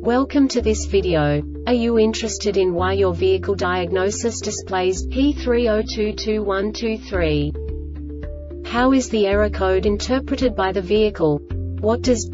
Welcome to this video. Are you interested in why your vehicle diagnosis displays P30222123? How is the error code interpreted by the vehicle? What does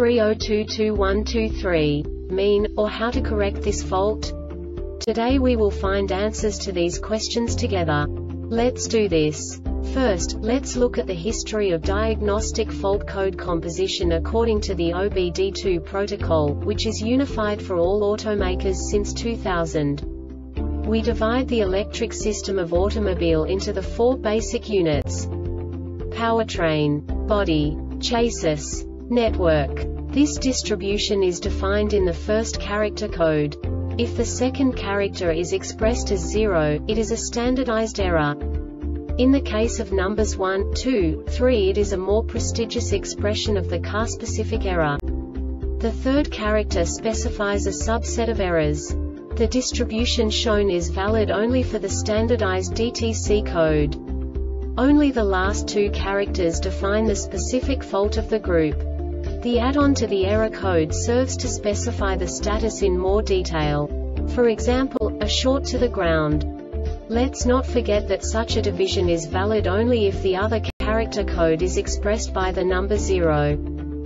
P30222123 mean, or how to correct this fault? Today we will find answers to these questions together. Let's do this. First, let's look at the history of diagnostic fault code composition according to the OBD2 protocol, which is unified for all automakers since 2000. We divide the electric system of automobile into the four basic units: powertrain, body, chassis, network. This distribution is defined in the first character code. If the second character is expressed as 0, it is a standardized error. In the case of numbers 1, 2, 3, it is a more prestigious expression of the car-specific error. The third character specifies a subset of errors. The distribution shown is valid only for the standardized DTC code. Only the last two characters define the specific fault of the group. The add-on to the error code serves to specify the status in more detail. For example, a short to the ground. Let's not forget that such a division is valid only if the other character code is expressed by the number 0.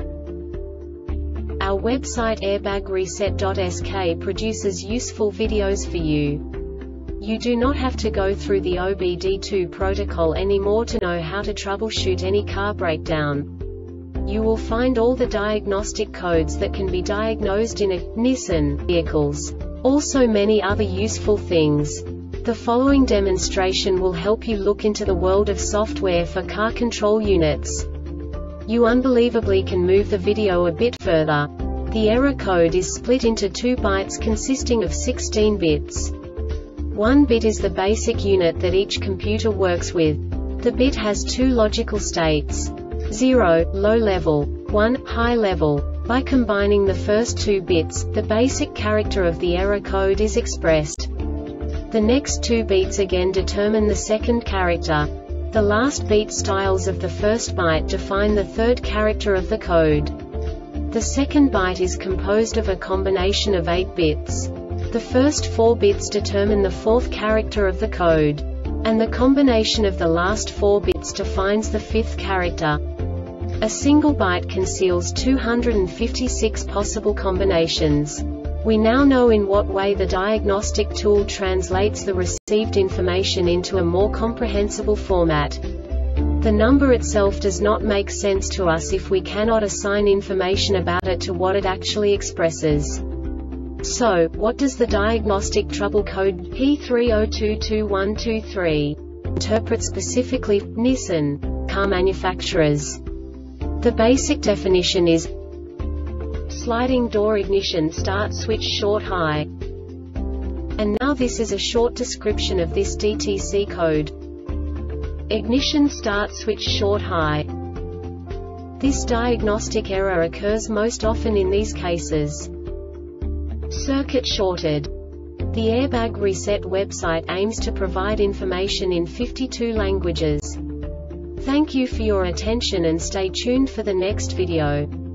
Our website airbagreset.sk produces useful videos for you. You do not have to go through the OBD2 protocol anymore to know how to troubleshoot any car breakdown. You will find all the diagnostic codes that can be diagnosed in a Nissan vehicles. Also many other useful things. The following demonstration will help you look into the world of software for car control units. You unbelievably can move the video a bit further. The error code is split into 2 bytes consisting of 16 bits. 1 bit is the basic unit that each computer works with. The bit has 2 logical states: 0, low level, 1, high level. By combining the first 2 bits, the basic character of the error code is expressed. The next 2 beats again determine the second character. The last beat styles of the first byte define the third character of the code. The second byte is composed of a combination of 8 bits. The first 4 bits determine the fourth character of the code. And the combination of the last 4 bits defines the fifth character. A single byte conceals 256 possible combinations. We now know in what way the diagnostic tool translates the received information into a more comprehensible format. The number itself does not make sense to us if we cannot assign information about it to what it actually expresses. So, what does the diagnostic trouble code P30222123 interpret specifically for Nissan car manufacturers? The basic definition is sliding door ignition start switch short high. And now this is a short description of this DTC code. Ignition start switch short high. This diagnostic error occurs most often in these cases: circuit shorted. The Airbag Reset website aims to provide information in 52 languages. Thank you for your attention and stay tuned for the next video.